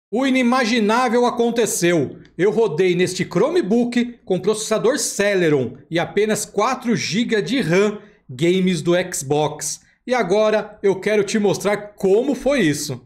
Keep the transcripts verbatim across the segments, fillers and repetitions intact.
O inimaginável aconteceu. Eu rodei neste Chromebook com processador Celeron e apenas quatro gigas de RAM games do Xbox. E agora eu quero te mostrar como foi isso.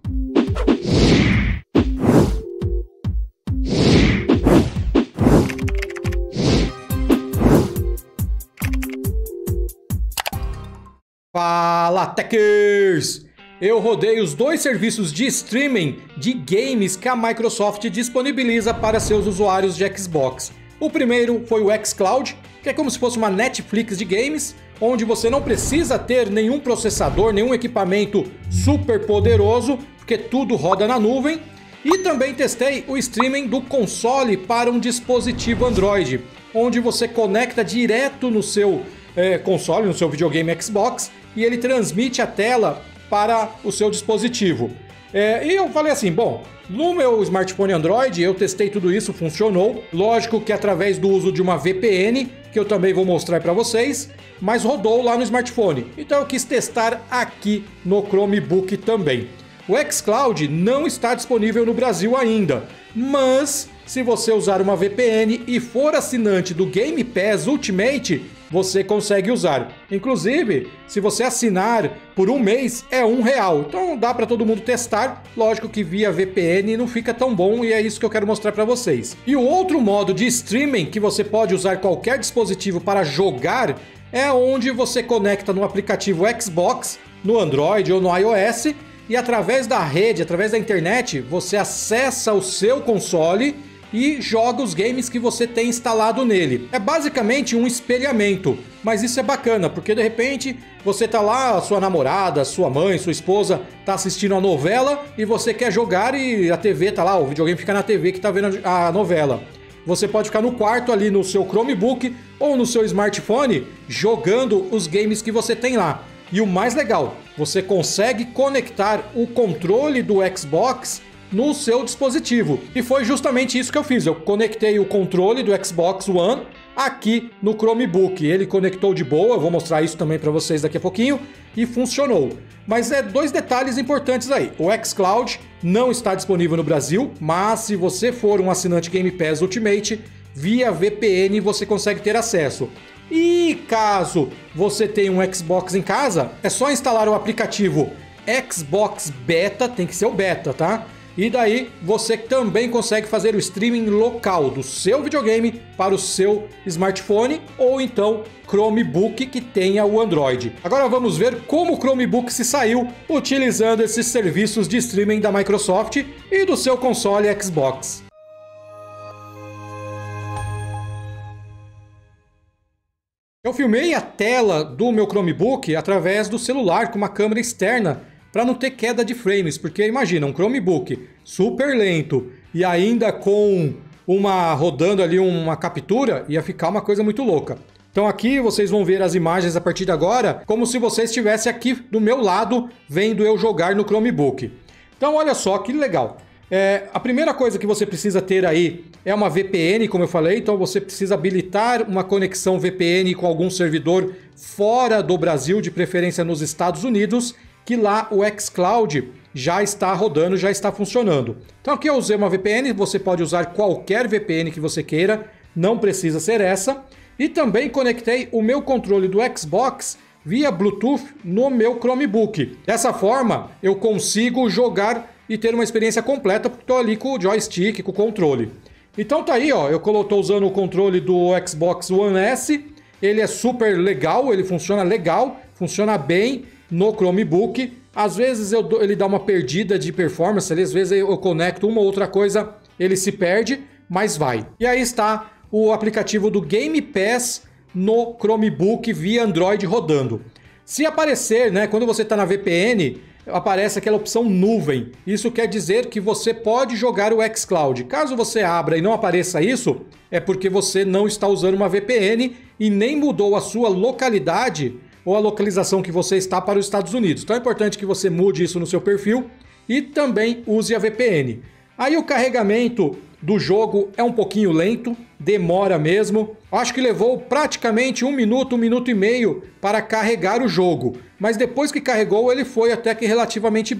Fala, Techers! Eu rodei os dois serviços de streaming de games que a Microsoft disponibiliza para seus usuários de Xbox. O primeiro foi o xCloud, que é como se fosse uma Netflix de games, onde você não precisa ter nenhum processador, nenhum equipamento super poderoso, porque tudo roda na nuvem. E também testei o streaming do console para um dispositivo Android, onde você conecta direto no seu é, console, no seu videogame Xbox, e ele transmite a tela para o seu dispositivo. É, e eu falei assim, bom, no meu smartphone Android eu testei tudo isso, funcionou. Lógico que através do uso de uma V P N, que eu também vou mostrar para vocês, mas rodou lá no smartphone. Então eu quis testar aqui no Chromebook também. O xCloud não está disponível no Brasil ainda, mas se você usar uma V P N e for assinante do Game Pass Ultimate, você consegue usar. Inclusive, se você assinar por um mês, é um real. Então dá para todo mundo testar. Lógico que via V P N não fica tão bom e é isso que eu quero mostrar para vocês. E o outro modo de streaming que você pode usar qualquer dispositivo para jogar é onde você conecta no aplicativo Xbox, no Android ou no iOS, e através da rede, através da internet, você acessa o seu console e joga os games que você tem instalado nele. É basicamente um espelhamento, mas isso é bacana, porque de repente você tá lá, a sua namorada, sua mãe, sua esposa tá assistindo a novela e você quer jogar e a T V tá lá, o videogame fica na T V que tá vendo a novela. Você pode ficar no quarto ali no seu Chromebook ou no seu smartphone jogando os games que você tem lá. E o mais legal, você consegue conectar o controle do Xbox no seu dispositivo. E foi justamente isso que eu fiz. Eu conectei o controle do Xbox One aqui no Chromebook. Ele conectou de boa, eu vou mostrar isso também para vocês daqui a pouquinho, e funcionou. Mas é dois detalhes importantes aí. O xCloud não está disponível no Brasil, mas se você for um assinante Game Pass Ultimate, via V P N você consegue ter acesso. E caso você tenha um Xbox em casa, é só instalar o aplicativo Xbox Beta, tem que ser o Beta, tá? E daí você também consegue fazer o streaming local do seu videogame para o seu smartphone ou então Chromebook que tenha o Android. Agora vamos ver como o Chromebook se saiu utilizando esses serviços de streaming da Microsoft e do seu console Xbox. Eu filmei a tela do meu Chromebook através do celular com uma câmera externa para não ter queda de frames, porque imagina, um Chromebook super lento e ainda com uma rodando ali uma captura, ia ficar uma coisa muito louca. Então aqui vocês vão ver as imagens a partir de agora, como se você estivesse aqui do meu lado vendo eu jogar no Chromebook. Então olha só que legal. É, a primeira coisa que você precisa ter aí é uma V P N, como eu falei, então você precisa habilitar uma conexão V P N com algum servidor fora do Brasil, de preferência nos Estados Unidos, que lá o xCloud já está rodando, já está funcionando. Então aqui eu usei uma V P N, você pode usar qualquer V P N que você queira, não precisa ser essa. E também conectei o meu controle do Xbox via Bluetooth no meu Chromebook. Dessa forma eu consigo jogar e ter uma experiência completa, porque estou ali com o joystick, com o controle. Então tá aí, ó, eu estou usando o controle do Xbox One S, ele é super legal, ele funciona legal, funciona bem no Chromebook. Às vezes eu dou, ele dá uma perdida de performance, às vezes eu conecto uma ou outra coisa, ele se perde, mas vai. E aí está o aplicativo do Game Pass no Chromebook via Android rodando. Se aparecer, né, quando você está na V P N, aparece aquela opção nuvem. Isso quer dizer que você pode jogar o xCloud. Caso você abra e não apareça isso, é porque você não está usando uma V P N e nem mudou a sua localidade ou a localização que você está para os Estados Unidos. Então é importante que você mude isso no seu perfil e também use a V P N. Aí o carregamento do jogo é um pouquinho lento, demora mesmo. Acho que levou praticamente um minuto, um minuto e meio para carregar o jogo. Mas depois que carregou, ele foi até que relativamente bem.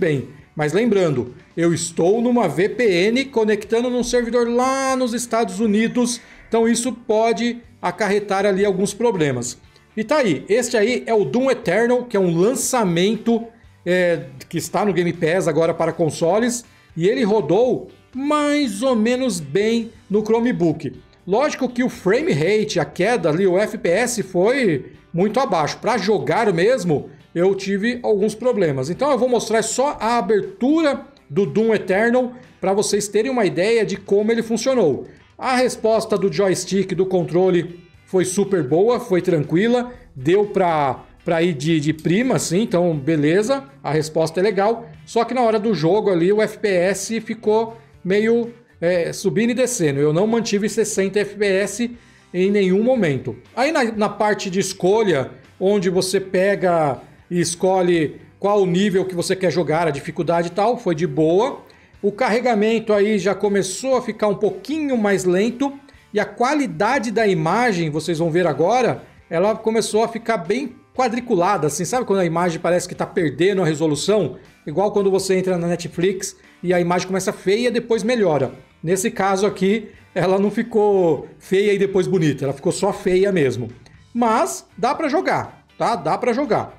Mas lembrando, eu estou numa V P N conectando num servidor lá nos Estados Unidos, então isso pode acarretar ali alguns problemas. E tá aí, este aí é o Doom Eternal, que é um lançamento é, que está no Game Pass agora para consoles, e ele rodou mais ou menos bem no Chromebook. Lógico que o frame rate, a queda ali, o F P S foi muito abaixo. Para jogar mesmo, eu tive alguns problemas. Então eu vou mostrar só a abertura do Doom Eternal para vocês terem uma ideia de como ele funcionou. A resposta do joystick, do controle, foi super boa, foi tranquila, deu para para ir de, de prima, assim, então beleza, a resposta é legal. Só que na hora do jogo ali o F P S ficou meio é, subindo e descendo. Eu não mantive sessenta F P S em nenhum momento. Aí na, na parte de escolha, onde você pega e escolhe qual o nível que você quer jogar, a dificuldade e tal, foi de boa. O carregamento aí já começou a ficar um pouquinho mais lento e a qualidade da imagem, vocês vão ver agora, ela começou a ficar bem quadriculada, assim, sabe quando a imagem parece que está perdendo a resolução? Igual quando você entra na Netflix e a imagem começa feia e depois melhora. Nesse caso aqui, ela não ficou feia e depois bonita, ela ficou só feia mesmo. Mas dá para jogar, tá? Dá para jogar.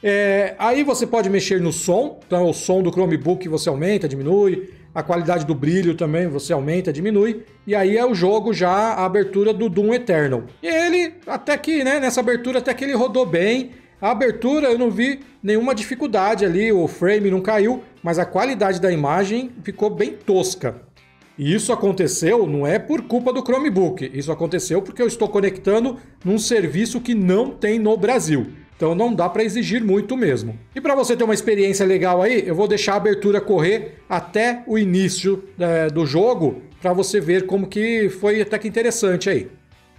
É, aí você pode mexer no som, então o som do Chromebook você aumenta, diminui, a qualidade do brilho também você aumenta, diminui, e aí é o jogo já a abertura do Doom Eternal. E ele, até que, né, nessa abertura até que ele rodou bem, a abertura eu não vi nenhuma dificuldade ali, o frame não caiu, mas a qualidade da imagem ficou bem tosca. E isso aconteceu não é por culpa do Chromebook, isso aconteceu porque eu estou conectando num serviço que não tem no Brasil. Então não dá para exigir muito mesmo. E para você ter uma experiência legal aí, eu vou deixar a abertura correr até o início é, do jogo, para você ver como que foi até que interessante aí.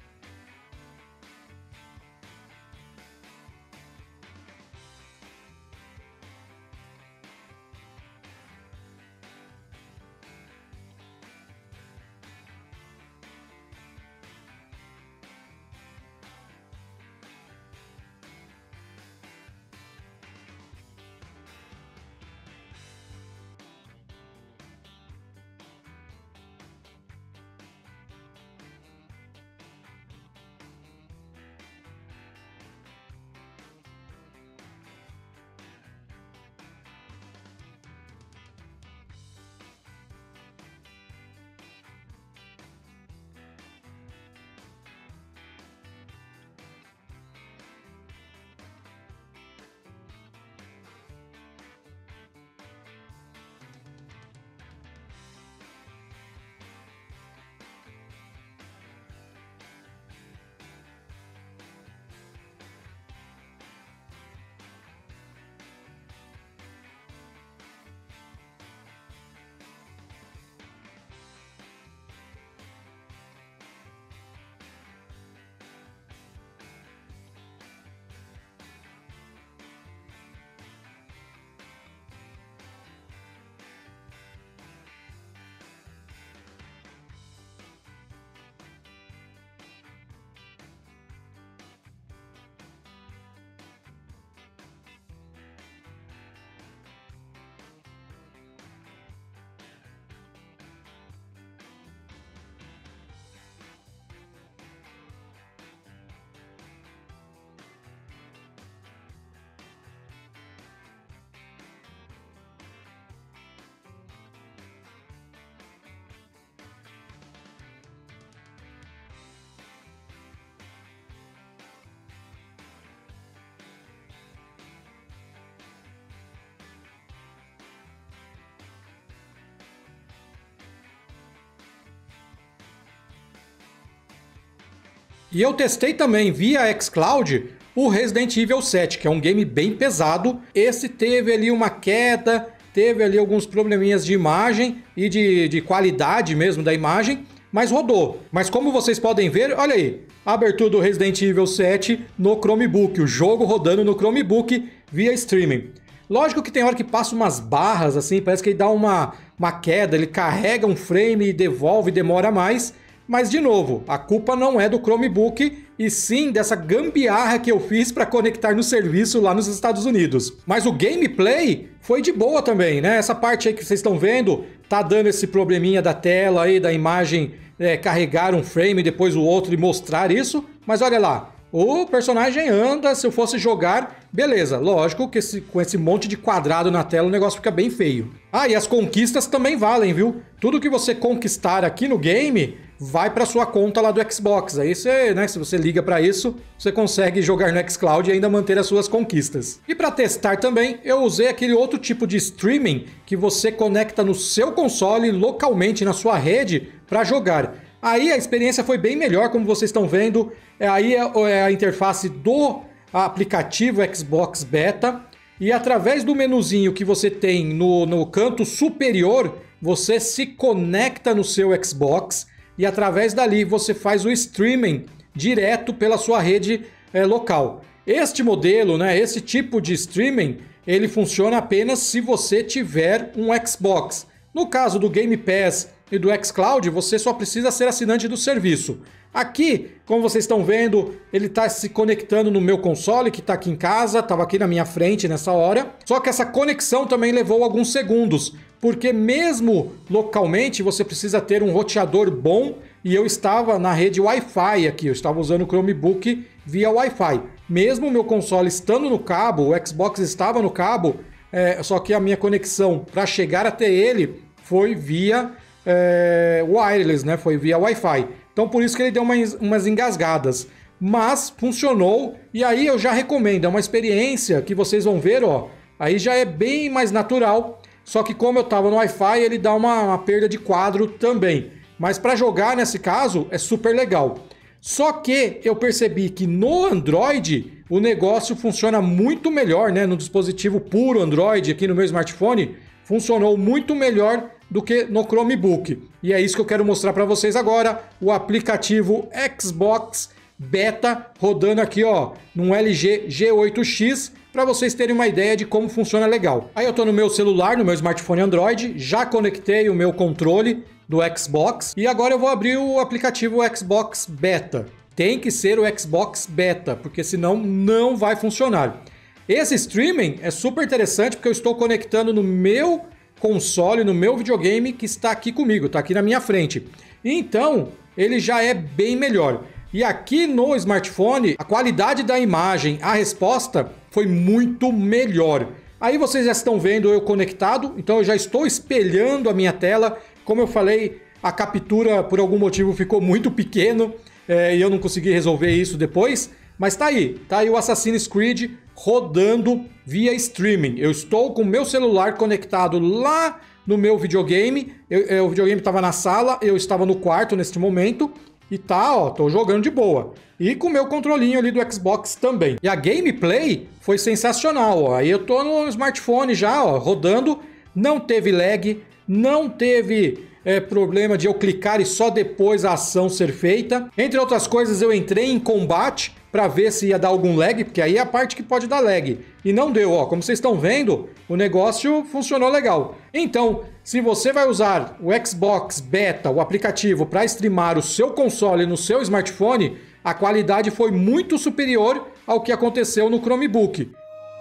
E eu testei também via xCloud o Resident Evil sete, que é um game bem pesado. Esse teve ali uma queda, teve ali alguns probleminhas de imagem e de, de qualidade mesmo da imagem, mas rodou. Mas como vocês podem ver, olha aí, a abertura do Resident Evil sete no Chromebook, o jogo rodando no Chromebook via streaming. Lógico que tem hora que passa umas barras assim, parece que ele dá uma, uma queda, ele carrega um frame e devolve, demora mais, Mas, de novo, a culpa não é do Chromebook, e sim dessa gambiarra que eu fiz para conectar no serviço lá nos Estados Unidos. Mas o gameplay foi de boa também, né? Essa parte aí que vocês estão vendo, tá dando esse probleminha da tela aí, da imagem é, carregar um frame, depois o outro e mostrar isso. Mas olha lá, o personagem anda, se eu fosse jogar, beleza. Lógico que esse, com esse monte de quadrado na tela o negócio fica bem feio. Ah, e as conquistas também valem, viu? Tudo que você conquistar aqui no game vai para sua conta lá do Xbox. Aí você, né, se você liga para isso, você consegue jogar no xCloud e ainda manter as suas conquistas. E para testar também, eu usei aquele outro tipo de streaming que você conecta no seu console localmente na sua rede para jogar. Aí a experiência foi bem melhor, como vocês estão vendo. Aí é a interface do aplicativo Xbox Beta. E através do menuzinho que você tem no, no canto superior, você se conecta no seu Xbox. E através dali você faz o streaming direto pela sua rede é, local. Este modelo, né, esse tipo de streaming, ele funciona apenas se você tiver um Xbox. No caso do Game Pass e do xCloud, você só precisa ser assinante do serviço. Aqui, como vocês estão vendo, ele está se conectando no meu console, que está aqui em casa, estava aqui na minha frente nessa hora. Só que essa conexão também levou alguns segundos, porque mesmo localmente você precisa ter um roteador bom, e eu estava na rede Wi-Fi aqui, eu estava usando o Chromebook via Wi-Fi. Mesmo o meu console estando no cabo, o Xbox estava no cabo, é, só que a minha conexão para chegar até ele foi via é, wireless, né? Foi via Wi-Fi. Então por isso que ele deu umas, umas engasgadas. Mas funcionou, e aí eu já recomendo, é uma experiência que vocês vão ver, ó. Aí já é bem mais natural, só que como eu estava no Wi-Fi, ele dá uma, uma perda de quadro também. Mas para jogar nesse caso é super legal. Só que eu percebi que no Android o negócio funciona muito melhor, né? No dispositivo puro Android aqui no meu smartphone, funcionou muito melhor do que no Chromebook. E é isso que eu quero mostrar para vocês agora, o aplicativo Xbox Beta rodando aqui, ó, num L G G oito X, para vocês terem uma ideia de como funciona legal. Aí eu tô no meu celular, no meu smartphone Android, já conectei o meu controle do Xbox e agora eu vou abrir o aplicativo Xbox Beta. Tem que ser o Xbox Beta, porque senão não vai funcionar. Esse streaming é super interessante porque eu estou conectando no meu console, no meu videogame que está aqui comigo, está aqui na minha frente. Então, ele já é bem melhor. E aqui no smartphone, a qualidade da imagem, a resposta foi muito melhor. Aí vocês já estão vendo eu conectado, então eu já estou espelhando a minha tela. Como eu falei, a captura por algum motivo ficou muito pequeno é, e eu não consegui resolver isso depois. Mas tá aí, tá aí o Assassin's Creed rodando via streaming. Eu estou com o meu celular conectado lá no meu videogame. Eu, eu, o videogame estava na sala, eu estava no quarto neste momento. E tá, ó, tô jogando de boa. E com o meu controlinho ali do Xbox também. E a gameplay foi sensacional, ó. Aí eu tô no smartphone já, ó, rodando. Não teve lag, não teve é, problema de eu clicar e só depois a ação ser feita. Entre outras coisas, eu entrei em combate para ver se ia dar algum lag, porque aí é a parte que pode dar lag. E não deu, ó. Como vocês estão vendo, o negócio funcionou legal. Então, se você vai usar o Xbox Beta, o aplicativo, para streamar o seu console no seu smartphone, a qualidade foi muito superior ao que aconteceu no Chromebook.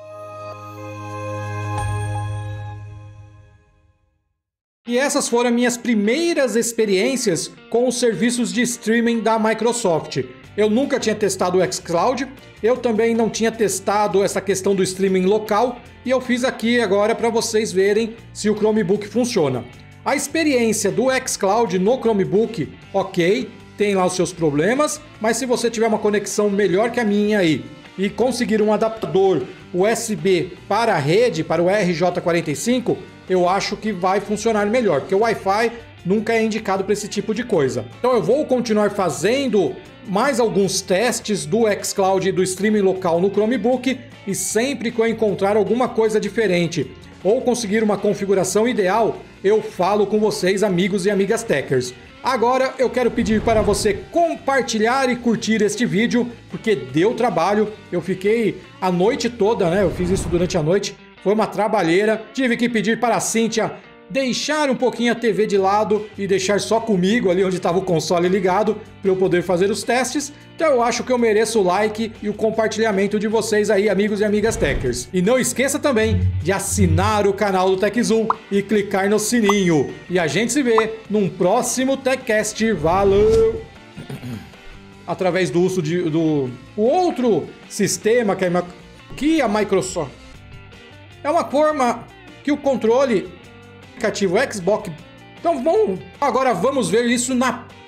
E essas foram minhas primeiras experiências com os serviços de streaming da Microsoft. Eu nunca tinha testado o xCloud, eu também não tinha testado essa questão do streaming local, e eu fiz aqui agora para vocês verem se o Chromebook funciona. A experiência do xCloud no Chromebook, ok, tem lá os seus problemas, mas se você tiver uma conexão melhor que a minha aí e conseguir um adaptador U S B para a rede, para o R J quarenta e cinco, eu acho que vai funcionar melhor, porque o Wi-Fi nunca é indicado para esse tipo de coisa. Então eu vou continuar fazendo mais alguns testes do xCloud e do streaming local no Chromebook, e sempre que eu encontrar alguma coisa diferente ou conseguir uma configuração ideal, eu falo com vocês, amigos e amigas techers. Agora eu quero pedir para você compartilhar e curtir este vídeo, porque deu trabalho. Eu fiquei a noite toda, né? Eu fiz isso durante a noite. Foi uma trabalheira. Tive que pedir para a Cíntia deixar um pouquinho a T V de lado e deixar só comigo ali onde estava o console ligado para eu poder fazer os testes. Então eu acho que eu mereço o like e o compartilhamento de vocês aí, amigos e amigas Techers. E não esqueça também de assinar o canal do TechZoom e clicar no sininho. E a gente se vê num próximo TechCast. Valeu! Através do uso de, do o outro sistema que a, que a Microsoft... É uma forma que o controle... aplicativo Xbox. Então vamos, agora vamos ver isso na